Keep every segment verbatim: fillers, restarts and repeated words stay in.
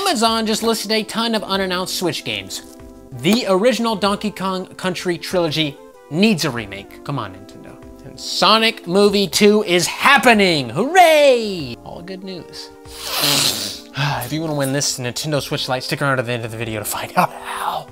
Amazon just listed a ton of unannounced Switch games. The original Donkey Kong Country trilogy needs a remake. Come on, Nintendo. And Sonic Movie two is happening. Hooray! All good news. If you want to win this Nintendo Switch Lite, stick around to the end of the video to find out how.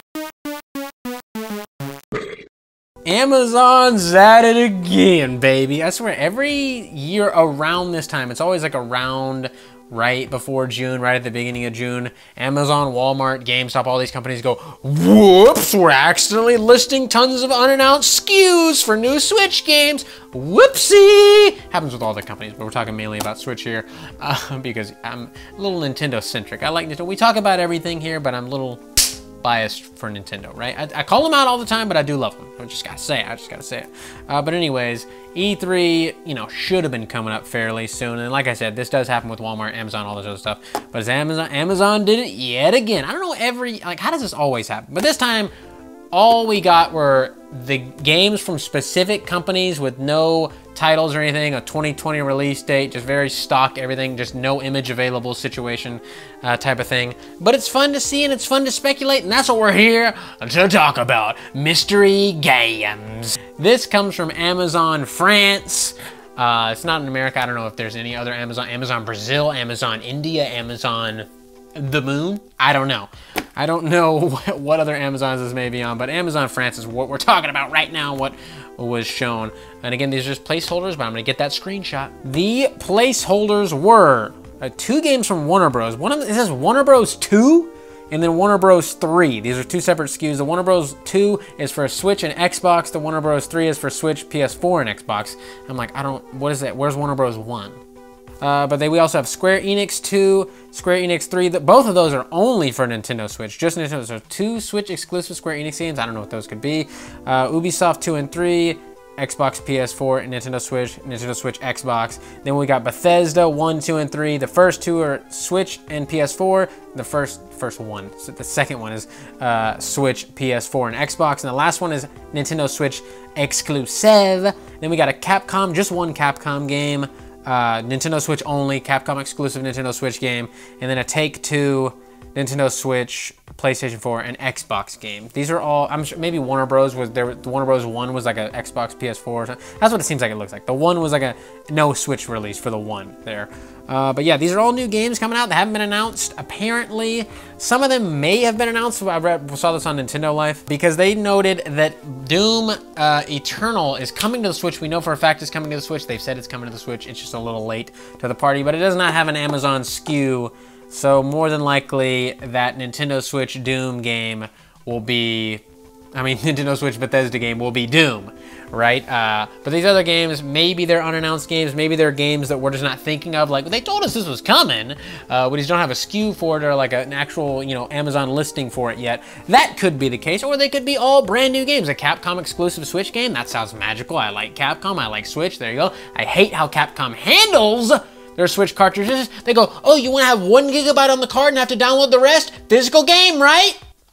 Amazon's at it again, baby. I swear, every year around this time, it's always like around right before June, right at the beginning of June, Amazon, Walmart, GameStop, all these companies go, whoops, we're accidentally listing tons of unannounced S K Us for new Switch games. Whoopsie! Happens with all the companies, but we're talking mainly about Switch here uh, because I'm a little Nintendo centric. I like Nintendo. We talk about everything here, but I'm a little biased for Nintendo, right? I, I call them out all the time, but I do love them. I just gotta say it. I just gotta say it. Uh, but anyways, E three, you know, should have been coming up fairly soon. And like I said, this does happen with Walmart, Amazon, all this other stuff. But as Amazon, Amazon did it yet again. I don't know every, like, how does this always happen? But this time, all we got were the games from specific companies with no titles or anything, a twenty twenty release date, just very stock everything, just no image available situation uh, type of thing. But it's fun to see and it's fun to speculate, and that's what we're here to talk about, mystery games. This comes from Amazon France. Uh, it's not in America. I don't know if there's any other Amazon, Amazon Brazil, Amazon India, Amazon the moon. I don't know. I don't know what other Amazons this may be on, but Amazon France is what we're talking about right now, what was shown. And again, these are just placeholders, but I'm gonna get that screenshot. The placeholders were uh, two games from Warner Bros. One of them, it says Warner Bros. two, and then Warner Bros. three. These are two separate S K Us. The Warner Bros. two is for Switch and Xbox. The Warner Bros. three is for Switch, P S four, and Xbox. I'm like, I don't, what is that? Where's Warner Bros. one? Uh, but they, we also have Square Enix two, Square Enix three. The, both of those are only for Nintendo Switch, just Nintendo. So two Switch exclusive Square Enix games. I don't know what those could be. Uh, Ubisoft two and three, Xbox, P S four, and Nintendo Switch, Nintendo Switch, Xbox. Then we got Bethesda one, two, and three. The first two are Switch and P S four. The first first one, so the second one is uh, Switch, P S four, and Xbox. And the last one is Nintendo Switch exclusive. Then we got a Capcom, just one Capcom game. Uh, Nintendo Switch only, Capcom exclusive Nintendo Switch game, and then a Take-Two, Nintendo Switch, PlayStation four, and Xbox game. These are all, I'm sure maybe Warner Bros. was there, the Warner Bros. one was like a Xbox, P S four, or something. That's what it seems like it looks like. The one was like a no Switch release for the one there. Uh, but yeah, these are all new games coming out that haven't been announced. Apparently, some of them may have been announced. I read, saw this on Nintendo Life because they noted that Doom uh, Eternal is coming to the Switch. We know for a fact it's coming to the Switch. They've said it's coming to the Switch. It's just a little late to the party, but it does not have an Amazon S K U. So more than likely that Nintendo Switch Doom game will be, I mean, Nintendo Switch Bethesda game will be Doom, right? Uh, but these other games, maybe they're unannounced games, maybe they're games that we're just not thinking of. Like, they told us this was coming, uh, but just don't have a S K U for it or like an actual, you know, Amazon listing for it yet. That could be the case, or they could be all brand new games. A Capcom exclusive Switch game, that sounds magical. I like Capcom, I like Switch, there you go. I hate how Capcom handles their Switch cartridges. They go, oh, you wanna have one gigabyte on the card and have to download the rest? Physical game, right?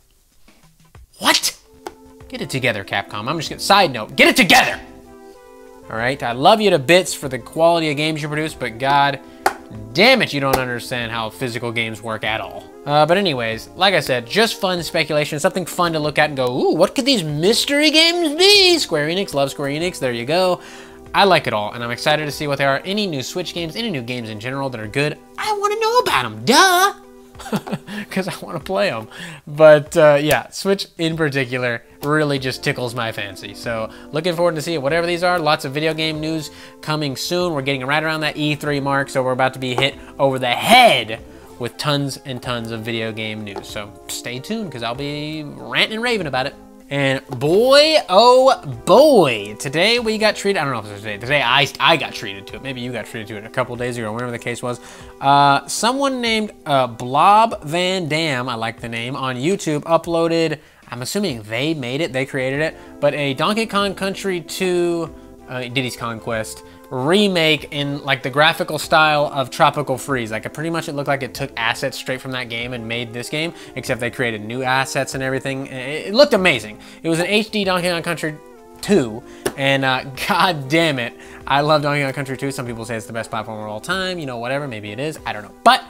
What? Get it together, Capcom. I'm just gonna, side note, get it together! All right, I love you to bits for the quality of games you produce, but god damn it, you don't understand how physical games work at all. Uh, but anyways, like I said, just fun speculation, something fun to look at and go, ooh, what could these mystery games be? Square Enix, love Square Enix, there you go. I like it all, and I'm excited to see what they are. Any new Switch games, any new games in general that are good, I wanna know about them, duh! Because I want to play them. But uh, yeah, Switch in particular really just tickles my fancy. So looking forward to see whatever these are. Lots of video game news coming soon. We're getting right around that E three mark, so we're about to be hit over the head with tons and tons of video game news. So stay tuned, because I'll be ranting and raving about it. And boy, oh boy, today we got treated, I don't know if it was today, today I, I got treated to it. Maybe you got treated to it a couple days ago, or whatever the case was. Uh, someone named uh, Blob Van Dam, I like the name, on YouTube uploaded, I'm assuming they made it, they created it, but a Donkey Kong Country two, uh, Diddy's Conquest, remake in like the graphical style of Tropical Freeze. Like it pretty much, it looked like it took assets straight from that game and made this game, except they created new assets and everything. It, it looked amazing. It was an H D Donkey Kong Country two, and uh, god damn it, I love Donkey Kong Country two. Some people say it's the best platform of all time, you know, whatever, maybe it is, I don't know. But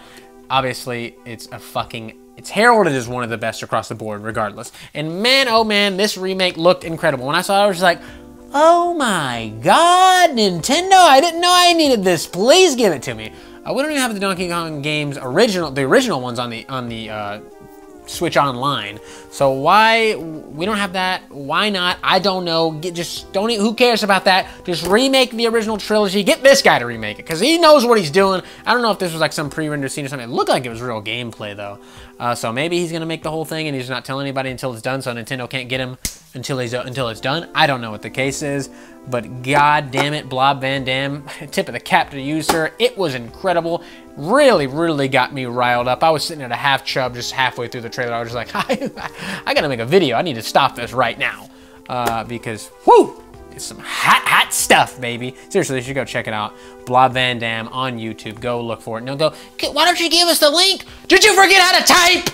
obviously, it's a fucking... It's heralded as one of the best across the board, regardless. And man, oh man, this remake looked incredible. When I saw it, I was just like, oh my god, Nintendo, I didn't know I needed this. Please give it to me. Uh, we don't even have the Donkey Kong games original, the original ones on the on the uh, Switch Online. So why we don't have that? Why not? I don't know. Get, just don't. Who cares about that? Just remake the original trilogy. Get this guy to remake it because he knows what he's doing. I don't know if this was like some pre-rendered scene or something. It looked like it was real gameplay though. Uh, so maybe he's gonna make the whole thing and he's not telling anybody until it's done, so Nintendo can't get him until he's uh, until it's done. I don't know what the case is, but god damn it, Blob Van Dam, tip of the cap to you, sir. It was incredible. Really, really got me riled up. I was sitting at a half chub just halfway through the trailer. I was just like, I, I gotta make a video. I need to stop this right now uh, because whoo, it's some hot, hot stuff, baby. Seriously, you should go check it out. Blob Van Dam on YouTube. Go look for it. No, go. Why don't you give us the link? Did you forget how to type?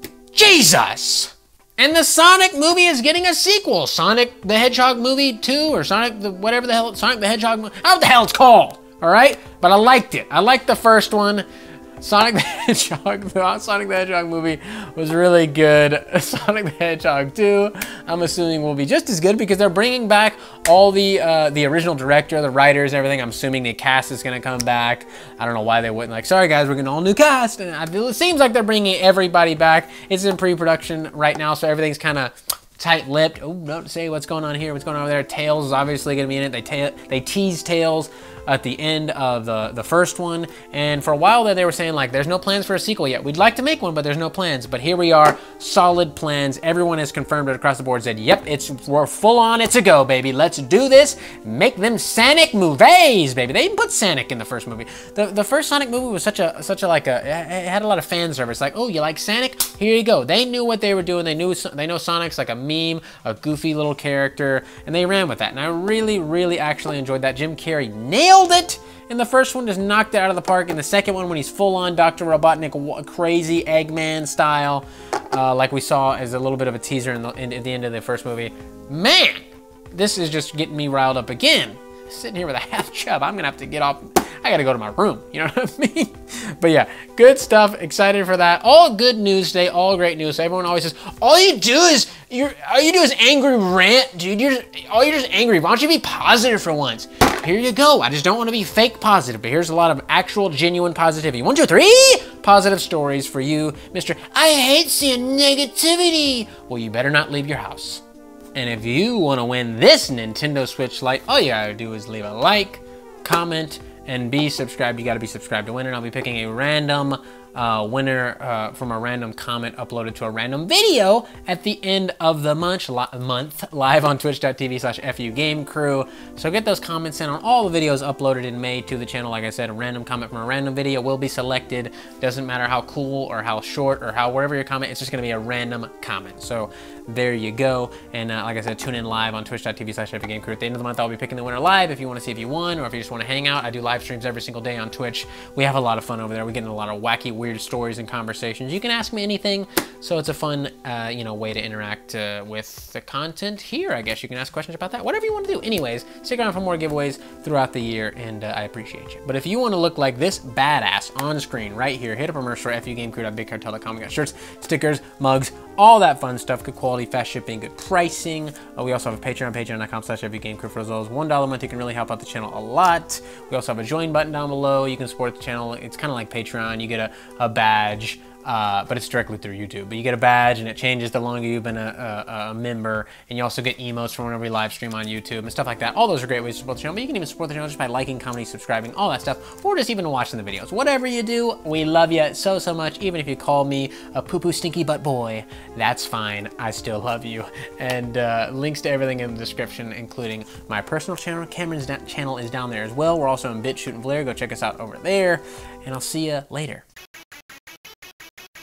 Jesus. And the Sonic movie is getting a sequel. Sonic the Hedgehog movie two or Sonic the whatever the hell, Sonic the Hedgehog movie. I don't know what the hell it's called, all right? But I liked it. I liked the first one. Sonic the Hedgehog, the Sonic the Hedgehog movie was really good. Sonic the Hedgehog two, I'm assuming will be just as good because they're bringing back all the uh, the original director, the writers, everything. I'm assuming the cast is gonna come back. I don't know why they wouldn't. Like, sorry guys, we're getting all new cast. And I feel it seems like they're bringing everybody back. It's in pre-production right now, so everything's kind of tight-lipped. Oh, don't say what's going on here, what's going on over there. Tails is obviously gonna be in it. They ta they tease Tails at the end of the, the first one. And for a while there, they were saying like, there's no plans for a sequel yet. We'd like to make one, but there's no plans. But here we are, solid plans. Everyone has confirmed it across the board, said, yep, it's we're full on, it's a go, baby. Let's do this. Make them Sonic movies, baby. They even put Sonic in the first movie. The, the first Sonic movie was such a, such a like a, it had a lot of fan service. Like, oh, you like Sonic? Here you go. They knew what they were doing. They knew, they know Sonic's like a meme, a goofy little character, and they ran with that. And I really, really actually enjoyed that. Jim Carrey nailed it. In the first one, just knocked it out of the park. In the second one, when he's full-on Doctor Robotnik, crazy Eggman style, uh, like we saw as a little bit of a teaser in the, in, at the end of the first movie. Man, this is just getting me riled up again. Sitting here with a half chub, I'm gonna have to get off. I gotta go to my room, you know what I mean? But yeah, good stuff, excited for that. All good news today, all great news. So everyone always says, all you do is, you're, all you do is angry rant, dude. You're just, all you're just angry. Why don't you be positive for once? Here you go. I just don't want to be fake positive, but here's a lot of actual, genuine positivity. One, two, three positive stories for you, Mister I hate seeing negativity. Well, you better not leave your house. And if you want to win this Nintendo Switch Lite, all you gotta do is leave a like, comment, and be subscribed. You gotta be subscribed to win, and I'll be picking a random uh, winner uh, from a random comment uploaded to a random video at the end of the month, li month live on twitch dot t v slash F U Game Crew. So get those comments in on all the videos uploaded in May to the channel. Like I said, a random comment from a random video will be selected. Doesn't matter how cool or how short or how wherever your comment, it's just gonna be a random comment. So there you go. And uh, like I said, tune in live on twitch dot t v slash F U Game Crew. At the end of the month, I'll be picking the winner live if you want to see if you won or if you just want to hang out. I do live streams every single day on Twitch. We have a lot of fun over there. We get in a lot of wacky, weird stories and conversations. You can ask me anything, so it's a fun, uh, you know, way to interact uh, with the content here. I guess you can ask questions about that, whatever you want to do. Anyways, stick around for more giveaways throughout the year, and uh, I appreciate you. But if you want to look like this badass on screen right here, hit up our merch store, F U Game Crew dot big cartel dot com. We got shirts, stickers, mugs, all that fun stuff. Good quality, fast shipping, good pricing. Uh, we also have a Patreon, patreon dot com slash F U Game Crew. For as low as one dollar a month, you can really help out the channel a lot. We also have a join button down below. You can support the channel. It's kind of like Patreon. You get a, a badge, uh, but it's directly through YouTube. But you get a badge, and it changes the longer you've been a, a, a member. And you also get emotes from whenever we live stream on YouTube and stuff like that. All those are great ways to support the channel. But you can even support the channel just by liking, commenting, subscribing, all that stuff, or just even watching the videos. Whatever you do, we love you so, so much. Even if you call me a poo-poo stinky butt boy, that's fine. I still love you. And uh, links to everything in the description, including my personal channel. Cameron's channel is down there as well. We're also in BitChute and Blair. Go check us out over there. And I'll see you later.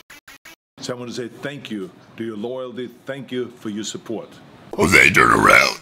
So I want to say thank you to your loyalty. Thank you for your support. Jose, turn around.